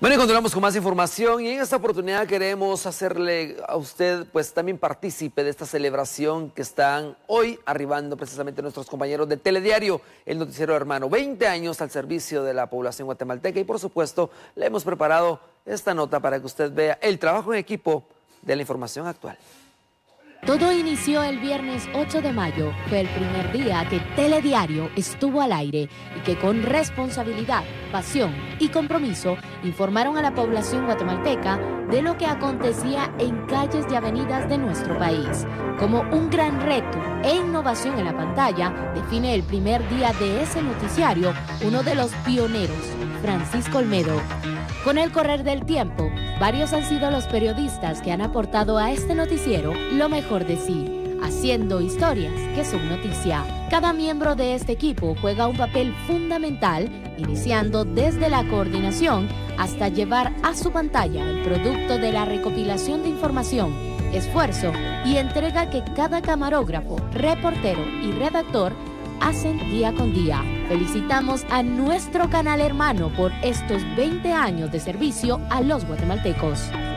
Bueno, y continuamos con más información y en esta oportunidad queremos hacerle a usted pues también partícipe de esta celebración que están hoy arribando precisamente nuestros compañeros de Telediario, el noticiero hermano, 20 años al servicio de la población guatemalteca y por supuesto le hemos preparado esta nota para que usted vea el trabajo en equipo de la información actual. Todo inició el viernes 8 de mayo, fue el primer día que Telediario estuvo al aire y que con responsabilidad, pasión y compromiso informaron a la población guatemalteca de lo que acontecía en calles y avenidas de nuestro país. Como un gran reto e innovación en la pantalla, define el primer día de ese noticiario uno de los pioneros, Francisco Olmedo. Con el correr del tiempo, varios han sido los periodistas que han aportado a este noticiero lo mejor de sí, haciendo historias que son noticia. Cada miembro de este equipo juega un papel fundamental, iniciando desde la coordinación hasta llevar a su pantalla el producto de la recopilación de información, esfuerzo y entrega que cada camarógrafo, reportero y redactor hacen día con día. Felicitamos a nuestro canal hermano por estos 20 años de servicio a los guatemaltecos.